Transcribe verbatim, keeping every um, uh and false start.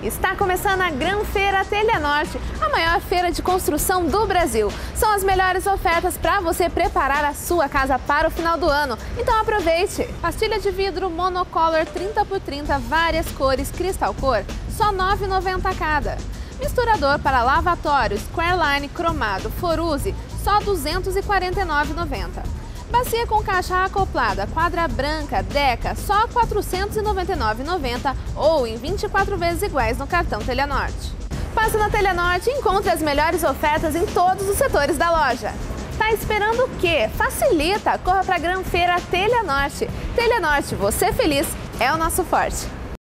Está começando a Granfeira Telha Norte, a maior feira de construção do Brasil. São as melhores ofertas para você preparar a sua casa para o final do ano. Então aproveite! Pastilha de vidro monocolor trinta por trinta, várias cores, cristal cor, só nove reais e noventa centavos cada. Misturador para lavatório Squareline cromado Foruse, só duzentos e quarenta e nove reais e noventa centavos. Bacia com caixa acoplada, quadra branca, Deca, só quatrocentos e noventa e nove reais e noventa centavos ou em vinte e quatro vezes iguais no cartão Telha Norte. Passe na Telha Norte e encontre as melhores ofertas em todos os setores da loja. Tá esperando o quê? Facilita! Corra para a Granfeira Telha Norte. Telha Norte, você feliz é o nosso forte.